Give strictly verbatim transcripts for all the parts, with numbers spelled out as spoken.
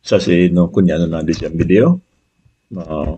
Ça, c'est donc qu'on y a dans la deuxième vidéo. Euh,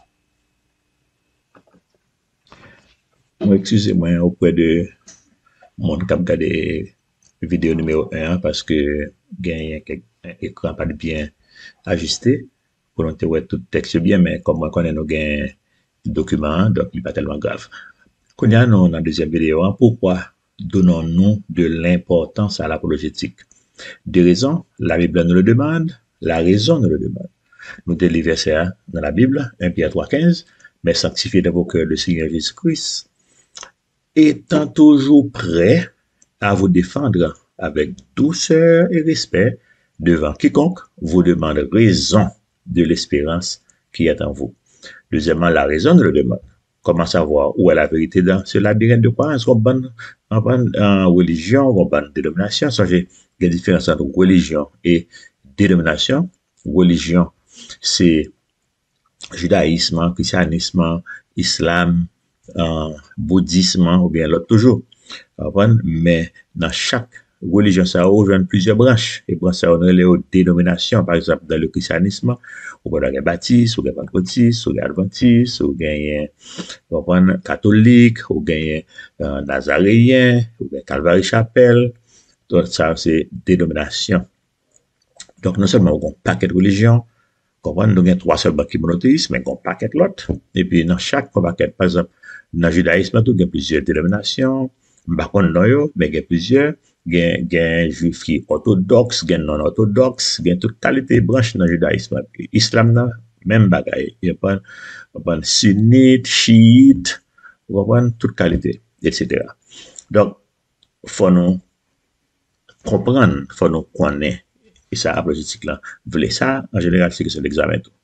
Excusez-moi auprès de mon cap de vidéo numéro un parce que gagne un écran pas bien ajusté pour nous voir tout texte bien, mais comme on connaît nos gain document, donc il n'est pas tellement grave. Qu'on y a dans la deuxième vidéo, hein, pourquoi donnons-nous de l'importance à l'apologétique? Deux raisons, la Bible nous le demande, la raison nous le demande. Nous délivrons ça dans la Bible, un Pierre trois quinze, mais sanctifiez dans vos cœurs le Seigneur Jésus-Christ, étant toujours prêt à vous défendre avec douceur et respect devant quiconque vous demande raison de l'espérance qui est en vous. Deuxièmement, la raison de le demande. Comment savoir où est la vérité dans ce labyrinthe de croyances qu'on bonne en, en religion, qu'on bonne dénomination. Songez, il y a une différence entre religion et dénomination. Religion, c'est judaïsme, christianisme, islam, euh, bouddhisme ou bien l'autre toujours. Mais dans chaque religion, ça rejoint plusieurs branches. Et branches, ça rejoint les dénominations. Par exemple, dans le christianisme, ou bien baptiste, ou bien pentecôtiste, ou bien adventiste, ou bien catholique, ou bien euh, nazaréen, ou bien Calvary Chapelle. Donc, ça, c'est dénomination. Donc, non seulement on a un paquet de religions, comprendre, nous avons trois seulement qui monothéistes, mais on a un paquet l'autre. Et puis, dans chaque paquet, par exemple, dans le judaïsme, il y a plusieurs dénominations. Par contre, non, mais il y a plusieurs. Il y a un juif qui est orthodoxe, il y a non orthodoxe, il y a toute qualité de branche dans le judaïsme. Islam, même bagaille. Il y a pas, pas sunnite, chiite, vous comprenez, toute qualité, et cetera. Donc, il faut nous comprendre, il faut nous connaître. Et ça, apologétique là, voulez ça, en général, c'est que c'est l'examen tout.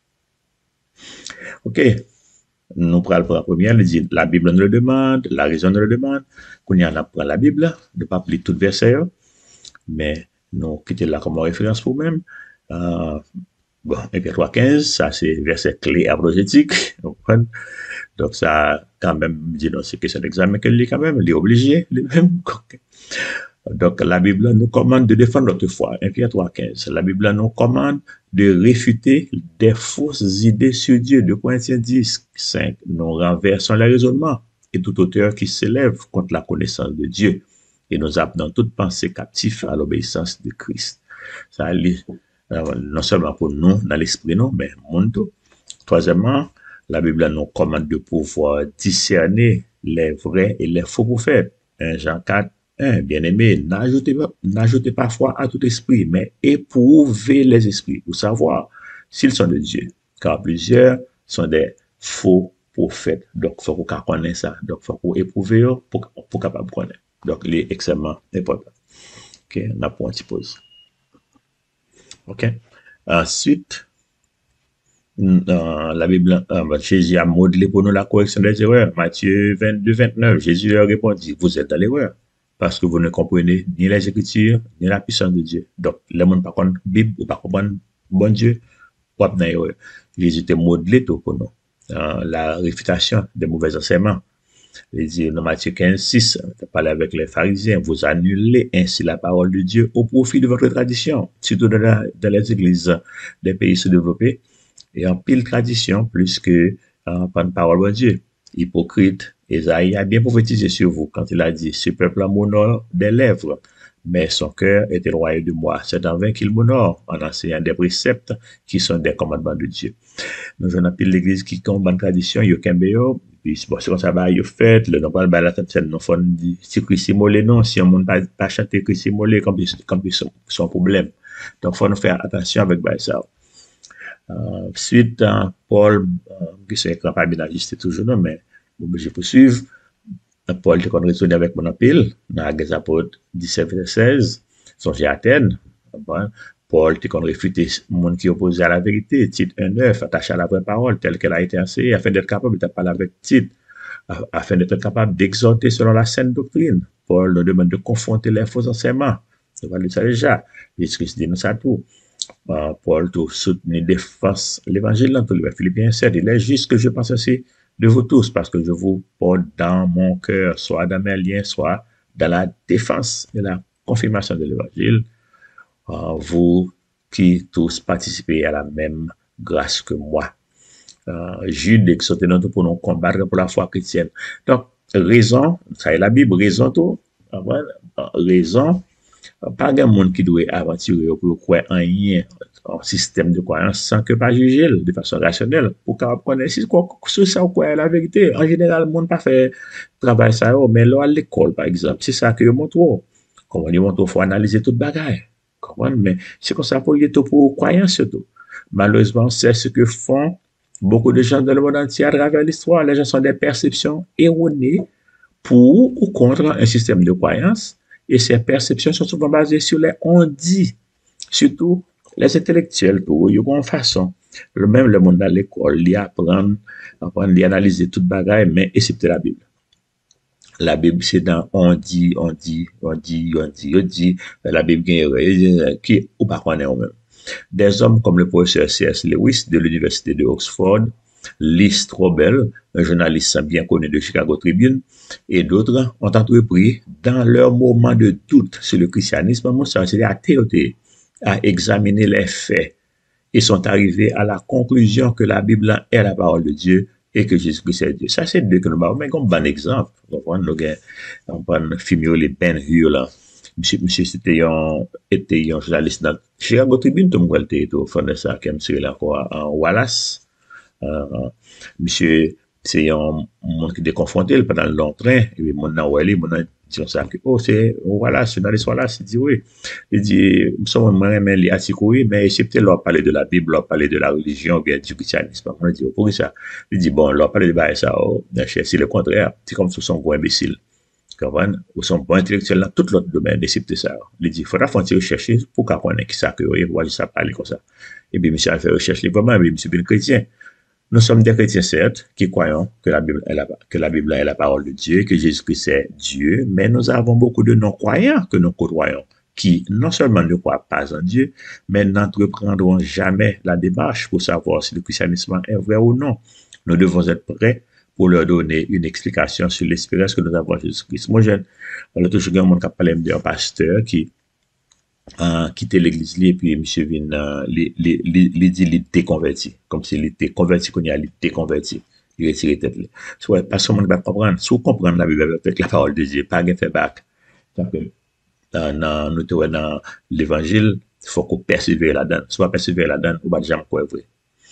OK. Nous prenons pour la première, dit, la Bible nous le demande, la raison nous le demande. Qu'on y en apprend la Bible, de ne pas appeler tout verset, mais nous quittons là comme référence pour même. Euh, bon, et puis trois quinze, ça c'est verset clé apologétique. Donc ça, quand même, dit non, c'est que c'est l'examen qu'elle lit quand même, il est obligé, lui-même. Donc, la Bible nous commande de défendre notre foi. un Pierre trois quinze. La Bible nous commande de réfuter des fausses idées sur Dieu. deux Corinthiens dix cinq. Nous renversons les raisonnements et tout auteur qui s'élève contre la connaissance de Dieu. Et nous appelons toute pensée captive à l'obéissance de Christ. Ça lit non seulement pour nous, dans l'esprit, non, mais monde. Troisièmement, la Bible nous commande de pouvoir discerner les vrais et les faux prophètes. un Jean quatre. Hein, bien-aimé, n'ajoutez pas, n'ajoutez pas foi à tout esprit, mais éprouvez les esprits pour savoir s'ils sont de Dieu. Car plusieurs sont des faux prophètes. Donc, il faut qu'on connaisse ça. Donc, il faut qu'on éprouve pour, pour capable de connaître. Donc, il est extrêmement important. OK, on a pour un petit pause. OK. Ensuite, dans la Bible, euh, Jésus a modelé pour nous la correction des erreurs. Matthieu vingt-deux vingt-neuf, Jésus leur répondit, vous êtes dans l'erreur. Parce que vous ne comprenez ni les Écritures, ni la puissance de Dieu. Donc, les gens ne comprennent pas la Bible, ou pas comprendre bon Dieu, ou pas dans Jésus était modelé tout pour nous. Euh, la réfutation des mauvais enseignements. Il dit dans Matthieu quinze six, il parle avec les pharisiens, vous annulez ainsi la parole de Dieu au profit de votre tradition, surtout dans, la, dans les églises des pays sous-développés, et en pile tradition plus que euh, par une parole de Dieu. Hypocrite, Esaïe a bien prophétisé sur vous quand il a dit, ce peuple m'honore des lèvres, mais son cœur est éloigné de moi. C'est en vain qu'il m'honore en enseignant des préceptes qui sont des commandements de Dieu. Nous avons pile l'église qui compte bonne tradition, il y a Kembeyo, puis bon, c'est comme ça, bah, il fait, le nom pas la tête, non, faut dire, si Christy Molé, non, si on ne pas, pas chanter Christy Molé, comme, comme son, son problème. Donc, faut nous faire attention avec bah, ça. Euh, suite, euh, Paul, euh, qui c'est pas bien ajusté toujours, non, mais obligé de poursuivre. Paul te kon retourné avec mon appel dans les apôtres dix-sept seize, songez à Athènes. Paul te kon réfuté monde qui opposé à la vérité. Tite un neuf, attaché à la vraie parole telle qu'elle a été enseignée afin d'être capable de parler avec Tite, afin d'être capable d'exhorter selon la saine doctrine. Paul nous demande de confronter les faux enseignements. On va le dire déjà. Jésus-Christ dit nous ça tout. Uh, Paul tout soutenir défense l'évangile dans tout le Philippiens sept. Il est juste que je pense ainsi de vous tous, parce que je vous porte dans mon cœur, soit dans mes liens, soit dans la défense et la confirmation de l'évangile. Uh, vous qui tous participaient à la même grâce que moi. Euh, Jude exhortait nous pour nous combattre pour la foi chrétienne. Donc, raison, ça est la Bible, raison tout, raison, pas de monde qui doit aventurer pour croire en rien, en système de croyance, sans que pas juger de façon rationnelle, pour qu'on connaisse si sur ça quoi la vérité. En général, le monde pas fait travail ça, mais là, à l'école, par exemple, c'est ça que je montre. Comment ils montrent, il faut analyser toute bagaille. Comment, mais c'est comme ça pour les tout pour croyance surtout. Malheureusement, c'est ce que font beaucoup de gens dans le monde entier à travers l'histoire. Les gens ont des perceptions erronées pour ou contre un système de croyance. Et ces perceptions sont souvent basées sur les on-dit. Surtout les intellectuels, pour eux, ils ont une façon. Le même le monde à l'école, ils apprennent, apprennent, ils analyser toute bagaille, mais excepté la Bible. La Bible, c'est dans on dit, on dit, on dit, on dit, on dit, la Bible qui ou pas connaît même. Des hommes comme le professeur C S Lewis de l'Université de Oxford, Lee Strobel, un journaliste bien connu de Chicago Tribune, et d'autres ont entrepris, dans leur moment de doute sur le christianisme, c'est-à-dire à théoter, à examiner les faits, et sont arrivés à la conclusion que la Bible est la parole de Dieu et que Jésus-Christ est Dieu. Ça, c'est deux que nous avons, mais comme bon exemple. On prend un film, les Ben Hur, là. Monsieur, monsieur, c'était un, était un journaliste dans Chicago Tribune, tout le monde était au fond de ça, qui est monsieur là, quoi, en Wallace. Euh, monsieur, c'est un monde qui était confronté pendant le long train, et puis, mon nom, il dit ça, que, oh, c'est Wallace, journaliste Wallace, il dit oui. Il dit, nous sommes moi-même, il a oui, mais c'est peut-être leur parler de la Bible, leur parler de la religion, ou bien du christianisme. On dit, oh, pour ça. Il dit, bon, leur parler de ça, oh, c'est le contraire. C'est comme si son gros imbécile. Ou son bon intellectuel dans tout l'autre domaine, c'est ça. Il dit, il faudra faire une recherche pour qu'on connaisse qui ça, que vous voyez ça parler comme ça. Et puis, monsieur a fait recherche, vraiment, mais monsieur est bien chrétien. Nous sommes des chrétiens, certes, qui croyons que la Bible est la, que la Bible est la parole de Dieu, que Jésus-Christ est Dieu, mais nous avons beaucoup de non-croyants que nous côtoyons, qui non seulement ne croient pas en Dieu, mais n'entreprendront jamais la démarche pour savoir si le christianisme est vrai ou non. Nous devons être prêts pour leur donner une explication sur l'expérience que nous avons en Jésus-Christ. Moi, jeune, on a toujours un monde qui a parlé d'un pasteur qui a quitté l'église, et puis monsieur vient, euh, il dit qu'il était converti, comme s'il était converti, qu'on y a, il était converti. Il retire tête. Soit, parce que on ne va pas comprendre. Si vous comprenez la Bible avec la parole de Dieu, pas de fait back. Dans, nous, dans l'évangile, il faut qu'on persévère là-dedans. Si on persévère là-dedans, on va jamais quoi vrai.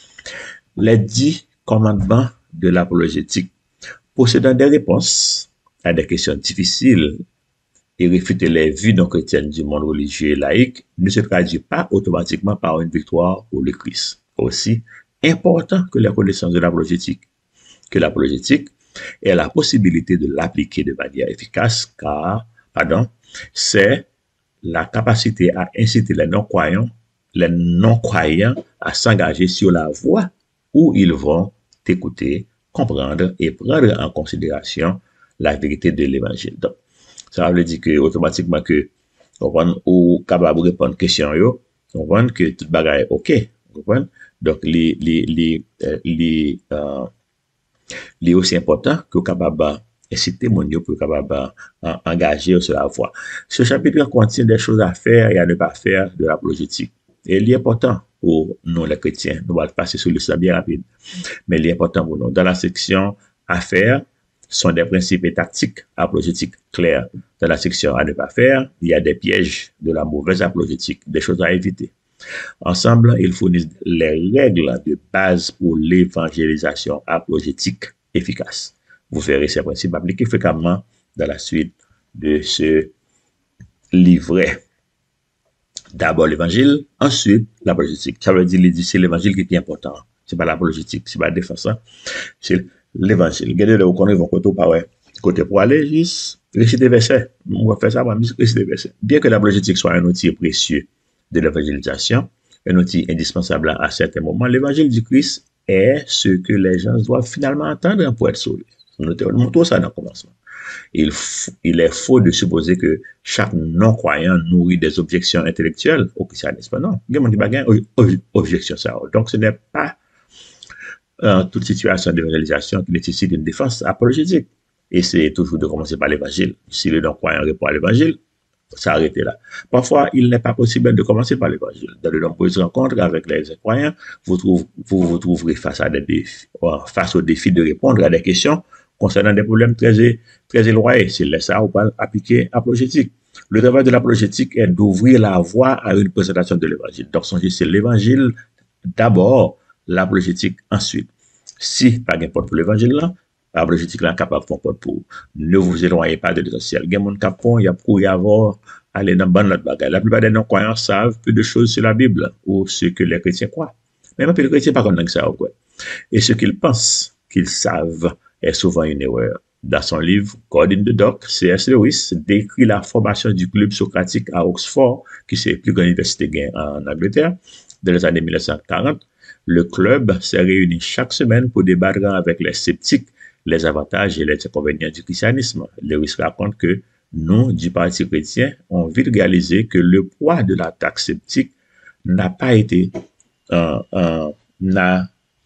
Les dix commandements de l'apologétique possédant des réponses à des questions difficiles et réfuter les vues non chrétiennes du monde religieux et laïque ne se traduit pas automatiquement par une victoire pour le Christ. Aussi important que la connaissance de l'apologétique, que l'apologétique est la possibilité de l'appliquer de manière efficace, car, pardon, c'est la capacité à inciter les non-croyants, les non-croyants à s'engager sur la voie où ils vont écouter, comprendre et prendre en considération la vérité de l'évangile. Donc, ça veut dire que automatiquement que on ou capable de répondre question yo, on voit que toute bagaille OK, on donc les les les les euh les aussi important que capable inciter mon yo pour capable engager sur la voie. Ce chapitre contient des choses à faire et à ne pas faire de l'apologétique. Et il est important pour nous les chrétiens. Nous allons passer sur le ça bien rapide. Mais il est important pour nous. Dans la section à faire, sont des principes et tactiques apologétiques clairs. Dans la section à ne pas faire, il y a des pièges de la mauvaise apologétique, des choses à éviter. Ensemble, ils fournissent les règles de base pour l'évangélisation apologétique efficace. Vous verrez ces principes appliqués fréquemment dans la suite de ce livret. D'abord l'évangile, ensuite l'apologétique. Ça veut dire que c'est l'évangile qui est important. C'est pas l'apologétique, c'est pas la défense. C'est l'évangile. Regardez là où on va côté pas ouais. Côté pour aller juste réciter des versets. On va faire ça, on va réciter des versets. Bien que l'apologétique soit un outil précieux de l'évangélisation, un outil indispensable à certains moments, l'évangile du Christ est ce que les gens doivent finalement entendre pour être sauvés. Nous montrons ça dans le commencement. Il, il est faux de supposer que chaque non-croyant nourrit des objections intellectuelles au christianisme. Non, il y a des objections. Donc, ce n'est pas euh, toute situation d'évangélisation qui nécessite une défense apologétique. Et c'est toujours de commencer par l'évangile. Si le non-croyant répond à l'évangile, s'arrêter là. Parfois, il n'est pas possible de commencer par l'évangile. Dans de nombreuses rencontres avec les croyants, vous, trouve, vous vous trouverez face à des défis, face au défi de répondre à des questions concernant des problèmes très, très éloignés. C'est ça ou pas appliquer apologétique. Le travail de l'apologétique est d'ouvrir la voie à une présentation de l'évangile. Donc, c'est l'évangile d'abord, l'apologétique ensuite. Si pas n'importe pour l'évangile là, l'apologétique là capable de faire pour ne vous éloignez pas de l'essentiel. Il y a mon capon, il y a pour y avoir aller dans bonne autre bagaille. La plupart des non-croyants savent peu de choses sur la Bible ou ce que les chrétiens croient. Même les chrétiens pas comme ça quoi. Et ce qu'ils pensent qu'ils savent est souvent une erreur. Dans son livre God in the Dock, C S Lewis décrit la formation du club socratique à Oxford, qui c'est la plus grande université en Angleterre, dans les années mille neuf cent quarante. Le club s'est réuni chaque semaine pour débattre avec les sceptiques les avantages et les inconvénients du christianisme. Lewis raconte que nous, du Parti chrétien, on vite réalisé que le poids de l'attaque sceptique n'a pas été, euh, euh, n'a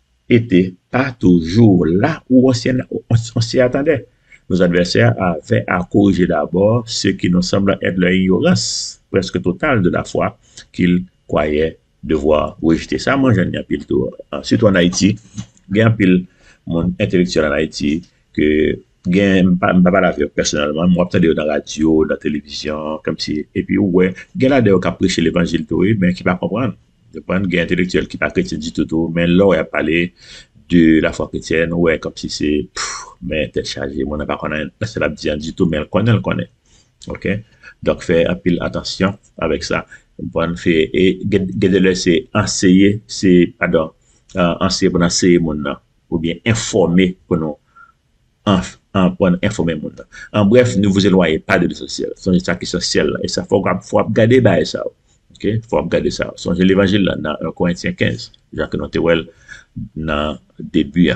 été pas toujours là où on s'y, on, on s'y attendait. Nos adversaires avaient à corriger d'abord ce qui nous semble être leur ignorance presque totale de la foi qu'ils croyaient devoir rejeter. Ça, moi, j'en ai un pile tout. Ensuite, en Haïti, il y a un pile mon intellectuel en Haïti que gen pas pas la vie personnellement moi peut-être dans la radio dans la télévision comme si et puis ouais gen là de qui prêcher l'évangile tout mais qui pas comprendre de prendre gen intellectuel qui pas chrétien du tout tout mais là il a parlé de la foi chrétienne ouais comme si c'est mais t'es chargé moi n'a pas connaît c'est la dire du tout mais elle connaît elle connaît OK donc faire un pile attention avec ça bon fait et gen de laisser enseigner c'est pardon euh, enseigner pour enseigner mon nom ou bien informer pour nous en, en, pour informer le monde. En bref, ne vous éloignez pas de l'essentiel. C'est ça qui est essentiel. Et ça, faut, faut regarder bah, ça. OK? Faut regarder ça. Songez l'évangile là, dans un Corinthiens quinze. Jacques Noël, dans le début.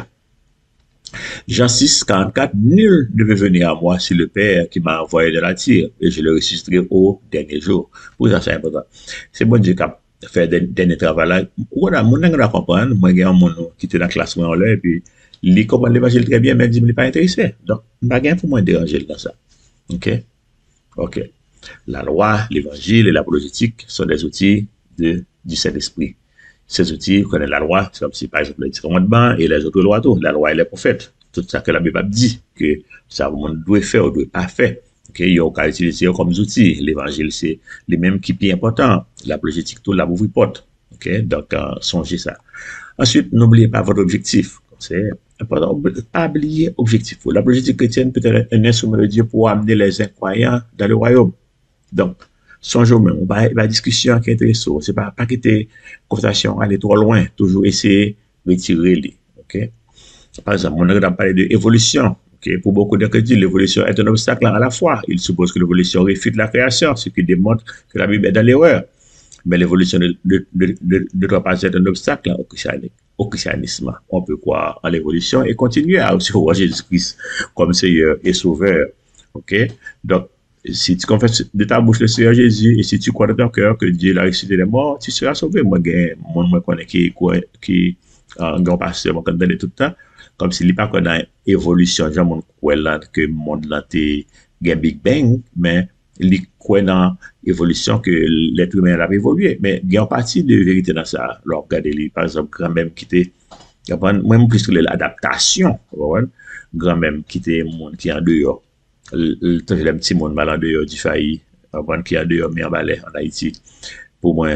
Jean six, quarante-quatre, nul ne veut venir à moi si le Père qui m'a envoyé de la tire, et je le ressusciterai au dernier jour. Pour ça, c'est important. C'est bon Dieu qui a fait des derniers travaux là. Voilà, mon n'a pas comprendre. Moi, j'ai un monde qui était dans la classe, moi, là, et puis, il comprend l'évangile très bien, mais il n'est pas intéressé. Donc, il n'y a pas pour moi déranger dans ça. OK? OK. La loi, l'évangile et l'apologétique sont des outils de, du Saint-Esprit. Ces outils connaissent la loi, c'est comme si, par exemple, les dix commandements et les autres lois, tout. La loi et les prophètes. Tout ça que la Bible dit, que ça, on doit faire ou doit pas faire. OK? Il y a qu'à utiliser comme outils. L'évangile, c'est les mêmes qui sont importants. L'apologétique, tout, la ouvre porte. OK? Donc, euh, songez ça. Ensuite, n'oubliez pas votre objectif. C'est important, pas oublier objectif. L'apologétique chrétienne peut être un instrument de Dieu pour amener les incroyants dans le royaume. Donc, songez même, on va, la discussion qui est intéressante. C'est pas, pas quitter conversation, aller trop loin, toujours essayer de retirer les. OK? Par exemple, on a parlé de évolution. Okay? Pour beaucoup de chrétiens, l'évolution est un obstacle à la fois. Ils supposent que l'évolution réfute la création, ce qui démontre que la Bible est dans l'erreur. Mais l'évolution ne doit pas être un obstacle au christianisme. Au christianisme. On peut croire en l'évolution et continuer à recevoir Jésus-Christ comme Seigneur et Sauveur. OK? Donc, si tu confesses de ta bouche le Seigneur Jésus et si tu crois dans ton cœur que Dieu l'a ressuscité des morts, tu seras sauvé. Moi, mon moi connais qui qui un grand pasteur moi connais tout le temps comme s'il n'est pas dans l'évolution, genre mon croit là que le monde là t'est Big Bang, mais il croit dans l'évolution que l'être humain a évolué. Mais il y a une partie de vérité dans ça. Alors, regardez, par exemple, grand-même qui était, même plus que l'adaptation, grand-même qui était monde qui est en dehors. Le petit monde mal en dehors du failli, qui est en dehors, mais en balai, en Haïti. Pour moi,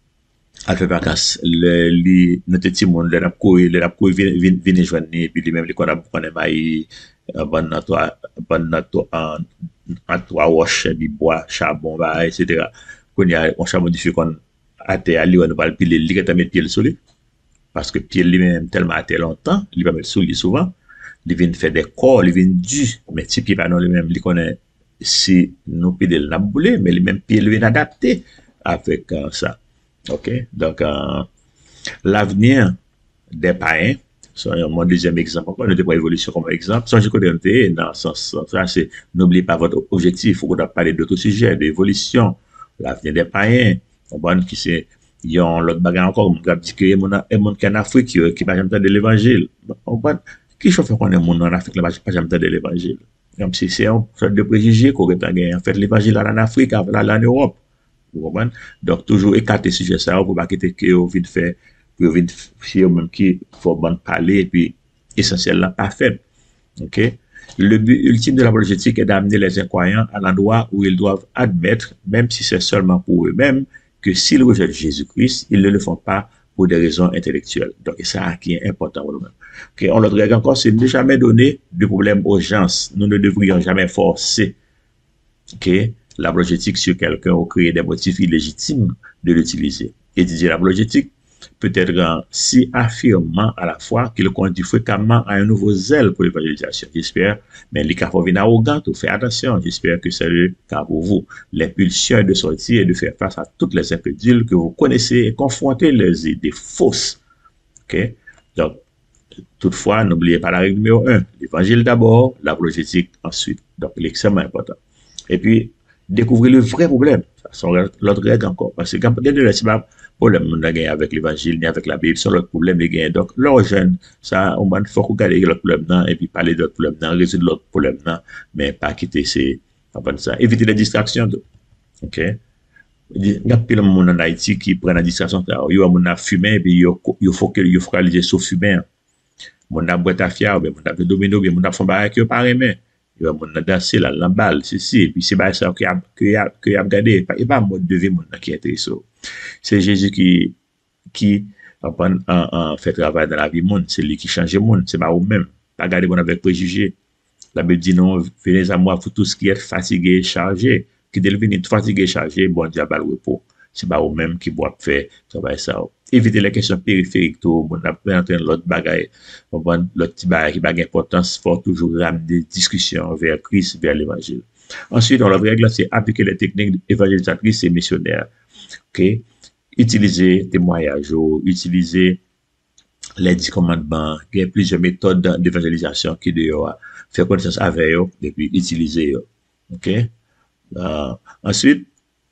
à faire vacances, notre petit monde, les rapcours, les rapcours viennent joindre, et puis les mêmes, les qu'on a maïs, bon, en en trois roches, du bois, charbon, bah, et cetera. Quand il y a un charbon diffus qu'on a été allé, on va le piler, il va mettre pied sur lui. Parce que pied lui-même, tellement a été longtemps, il va mettre sur lui souvent. Il vient faire des corps, il vient dû, mais si pied pas non lui-même, il connaît, si nous pieds l'a boulé, mais les mêmes pieds lui adapté avec euh, ça. OK? Donc, euh, l'avenir des païens, c'est mon deuxième exemple. On ne peut pas évolution comme exemple. Sans je connais dans ce sens, ça, c'est n'oubliez pas votre objectif. Il faut qu'on parler d'autres sujets, d'évolution, l'avenir des païens. On va qui c'est, il y a l'autre bagarre encore, on va dire qu'il y a un monde qui est en Afrique qui n'a pas jamais entendu l'évangile. On va, qui chauffe qu'on est monde en Afrique, là, pas jamais entendu l'évangile. Comme si c'est un sorte de préjugé qu'on aurait gagné. En fait, l'évangile là en Afrique, là, là en Europe. Vous comprenez? Donc, toujours écarter ce sujet ça pour pas quitter que vous vite faire, pour vite faire même qui faut bon parler et puis essentiel là pas fait. OK? Le but ultime de l'apologétique est d'amener les incroyants à l'endroit où ils doivent admettre, même si c'est seulement pour eux-mêmes, que s'ils rejettent Jésus-Christ, ils ne le font pas pour des raisons intellectuelles. Donc, c'est ça qui est important pour nous-mêmes. Okay? On le règle encore, c'est ne jamais donner de problème aux gens. Nous ne devrions jamais forcer okay, l'apologétique sur quelqu'un ou créer des motifs illégitimes de l'utiliser. Étudier l'apologétique peut être si affirmant à la fois qu'il conduit fréquemment à un nouveau zèle pour l'évangélisation. J'espère, mais les cas viennent arrogants, faites attention. J'espère que c'est le cas pour vous. L'impulsion est de sortir et de faire face à toutes les incrédules que vous connaissez et confronter les idées fausses. Okay? Donc, toutefois, n'oubliez pas la règle numéro un. L'évangile d'abord, l'apologétique ensuite. Donc, l'extrêmement important. Et puis, découvrir le vrai problème. C'est l'autre règle encore. Parce que quand vous regardez le problème avec l'évangile, ni avec la Bible, c'est l'autre problème les gains. Donc, l'autre jeune, ça, on va faut regarder l'autre problème là, et puis parler d'autres problèmes là, résoudre l'autre problème là, mais pas quitter ces, ça. Éviter les distractions. OK? Il y a plein de monde en Haïti qui prennent la distraction. Il y a mon a fumé, et puis il faut que il focaliser sur fumer. Mon a boîte à fiar, mon a domino, mon a fond barré qui pas aimé. Il y a mon a dansé là, la balle, c'est et puis c'est pas ça que que que a regardé, et pas mode de vie mon qui est intéressant. C'est Jésus qui qui en, en, en fait travail dans la vie monde, c'est lui qui change le monde, c'est pas vous-même. Pas garder mon avec préjugés. La Bible dit non, venez à moi pour tout ce qui est fatigué et chargé. Qui dès venir fatigué et chargé, bon Dieu va le repos. C'est pas vous-même qui doit faire travail ça. Éviter les questions périphériques, tout, bon, après entrer l'autre bagaille, l'autre petit bagaille qui n'a pas d'importance, faut toujours ramener des discussions vers Christ, vers l'évangile. Ensuite, la règle, c'est appliquer les techniques évangélisatrices et missionnaires. OK? Utiliser témoignages, utiliser les dix commandements, il y a plusieurs méthodes d'évangélisation qui doivent faire connaissance avec eux, et puis utiliser eux. OK? Uh, ensuite,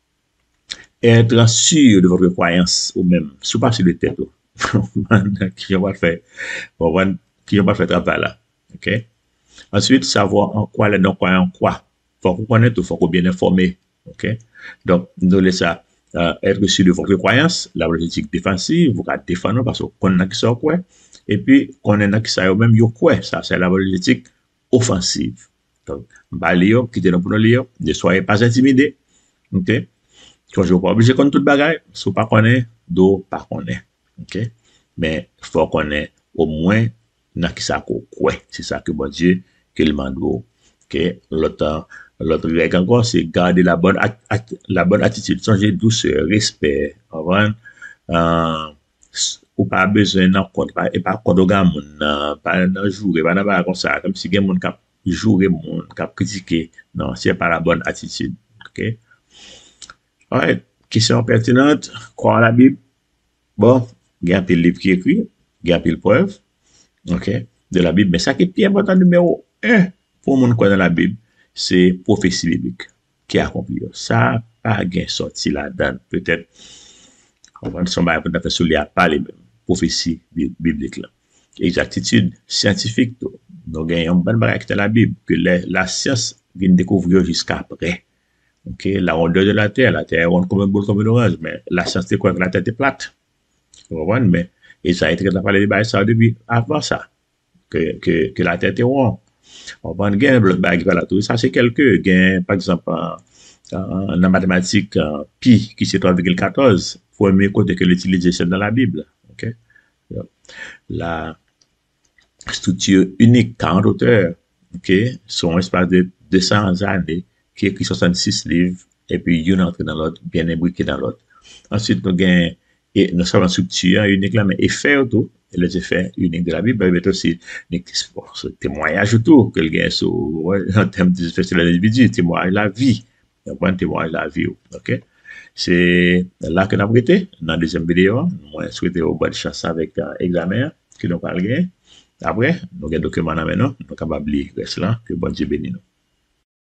être sûr de votre croyance ou même, sous pas sur le tête, qui va faire, qui va faire travail là. OK? Ensuite, savoir en quoi les non-croyants croient. Faut qu'on connaisse, il faut qu'on bien informé. OK? Donc, nous laissons ça, uh, être sûr de votre croyance, la politique défensive, vous pouvez défendre parce qu'on a qui ça quoi. Et puis, qu'on a qui ça même yo quoi. Ça, c'est la politique offensive. Donc, balio, quittez nous pour nous lire, ne soyez pas intimidés. OK? Toujours pas obligé de tout bagaille, si vous pas connaît, d'eau pas connaît. OK? Mais, il faut connaître au moins, dans qui ça quoi. C'est ça que bon Dieu, qu'il m'a dit. OK? L'autre, l'autre règle encore, c'est garder la bonne, la bonne attitude, changer douceur, respect, avant, euh, ou pas besoin d'en compte, et pas contre gamin, pas dans jouer, pas dans comme ça, comme si il y a mon cap jouer mon cap critiquer. Non, c'est pas la bonne attitude. OK? Alright. Question pertinente. Croire la Bible. Bon, il y a un livre qui écrit, il y a un preuve. OK? De la Bible. Mais ça qui est plus important, numéro un, pour mon croire dans la Bible, c'est prophétie biblique qui est accomplie. Ça, pas gain sorti là-dedans. Peut-être, on va se mettre à faire sur les parler même. Prophétie biblique là. Exactitude scientifique, nous gagnons une bonne barrière dans la Bible, que la, la science vient découvrir jusqu'à après. OK, la rondeur de la Terre, la Terre est ronde comme un boule comme une orange, mais la science découvre que la Terre est plate. Vous comprenez? Mais, et ça a été parlé de ça depuis avant ça, que, que, que la Terre est ronde. On va gagner le bague par la tour. Ça, c'est quelques gains, par exemple, en, en, en mathématiques, en pi, qui c'est trois virgule quatorze, pour mieux côté que l'utilisation dans la Bible. OK? La structure unique, quarante auteurs, OK, sur un espace de deux cents années, qui écrit soixante-six livres, et puis une entrée dans l'autre, bien imbriqué dans l'autre. Ensuite, nous avons, et nous sommes en structure unique là, mais effet autour, et les effets uniques de la Bible, mais aussi, ce témoignage autour, que le gain sur, en termes de effets sur l'individu, témoignage de la vie, un témoignage de la vie, OK? C'est là que nous avons été, dans la deuxième vidéo, moi, souhaiter au bonne chance avec l'examen, que nous parlons. Après, nous avons un document maintenant, nous sommes capables de lire, que bon Dieu bénisse nous.